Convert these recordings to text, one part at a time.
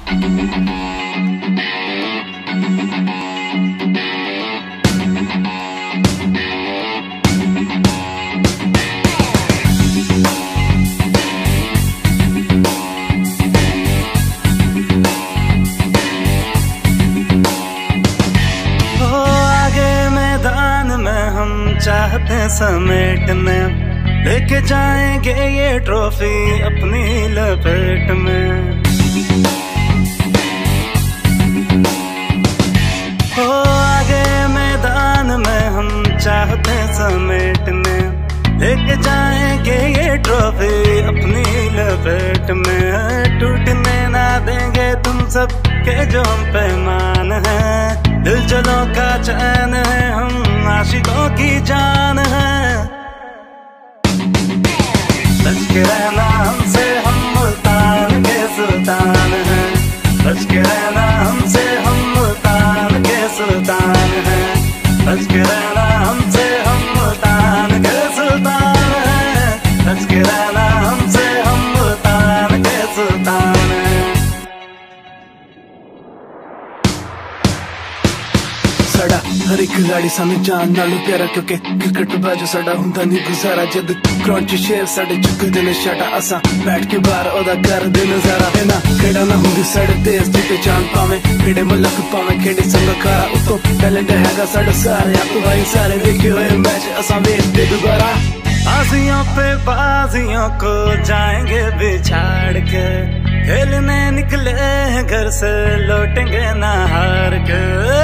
चाहते समेटने लेके जाएंगे ये ट्रॉफी अपनी लपेट में। हो आगे मैदान में हम चाहते समेटने लेके जाएंगे ये ट्रॉफी अपनी लपेट में। टूटने ना देंगे तुम सब के जो हम पैमान है, दिल जलों का चैन है, हम आशिकों की जान है। बच के रहना हमसे, हम मुल्तान के सुल्तान हैं। बच के रहना हमसे, हम मुल्तान के सुल्तान हैं। बच के रहना हमसे, हम मुल्तान के सुल्तान हैं। बच के रहना हमसे, हम मुल्तान के सुल्तान हैं। साड़ा हर एक खिलाड़ी सानू जान नालों प्यारा, क्योंकि क्रिकेट बाजू साड़ा हुंदा नहीं गुजारा। जद ग्राउंड च शेर साढ़े चुकदे ने शाटा, असा बैठ के बाहर ओदा करदे नजारा। है ना खेड़ा ना हुंदी साढ़े तेज दी पहचान पावे, खेड़े मुल्क पावे खेड़े संग खारा। उतो टैलेंट हैगा साढ़े सारे, आप तो भाई सारे देखे हुए मैच असा वेखदे दोबारा। बाजियों पे बाजियों को जाएंगे बिछाड़ के, खेलने निकले घर से लौटेंगे ना हार के।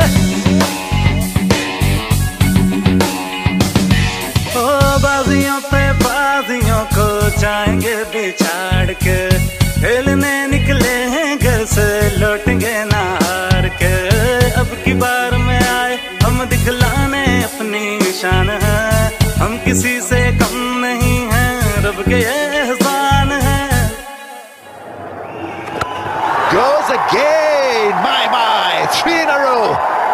बाजियों पे बाजियों को जाएंगे बिछाड़ के, खेलने निकले हैं घर से लौटेंगे ना हार के। अब की बार में आए हम दिखलाने अपनी शान है, हम किसी से कम नहीं हैं, रब के एहसान है। Goes again, my, 3 in a row.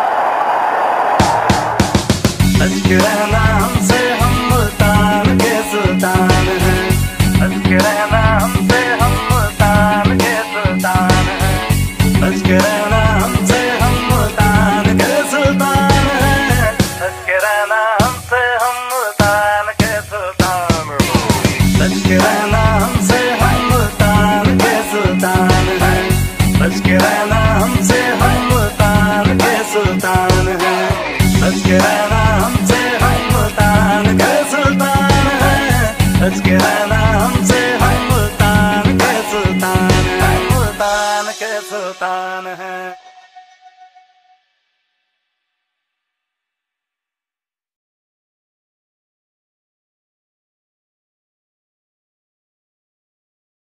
बच के रहना हमसे, हम मुल्तान के सुल्तान हैं। बच के रहना हमसे, हम मुल्तान के सुल्तान हैं। बच के रहना हमसे, हम मुल्तान के सुल्तान हैं। बच के रहना हमसे, हम मुल्तान के सुल्तान हैं। बच के रहना हमसे, हम मुल्तान के सुल्तान हैं। बच के रहना हमसे, हम मुल्तान के सुल्तान हैं। बच के रहना हमसे, हम मुल्तान के सुल्तान हैं। बच के रहना हमसे, हम मुल्तान के सुल्तान हैं। मुल्तान के सुल्तान हैं।